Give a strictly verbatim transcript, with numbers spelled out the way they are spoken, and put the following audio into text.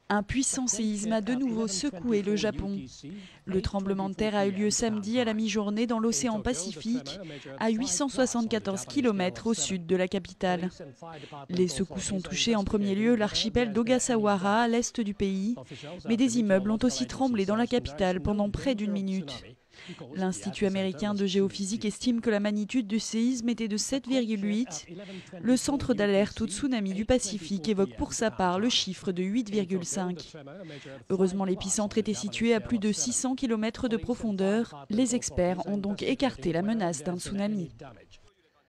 Un puissant séisme a de nouveau secoué le Japon. Le tremblement de terre a eu lieu samedi à la mi-journée dans l'océan Pacifique, à huit cent soixante-quatorze kilomètres au sud de la capitale. Les secousses ont touché en premier lieu l'archipel d'Ogasawara à l'est du pays, mais des immeubles ont aussi tremblé dans la capitale pendant près d'une minute. L'Institut américain de géophysique estime que la magnitude du séisme était de sept virgule huit. Le centre d'alerte au tsunami du Pacifique évoque pour sa part le chiffre de huit virgule cinq. Heureusement, l'épicentre était situé à plus de six cents kilomètres de profondeur. Les experts ont donc écarté la menace d'un tsunami.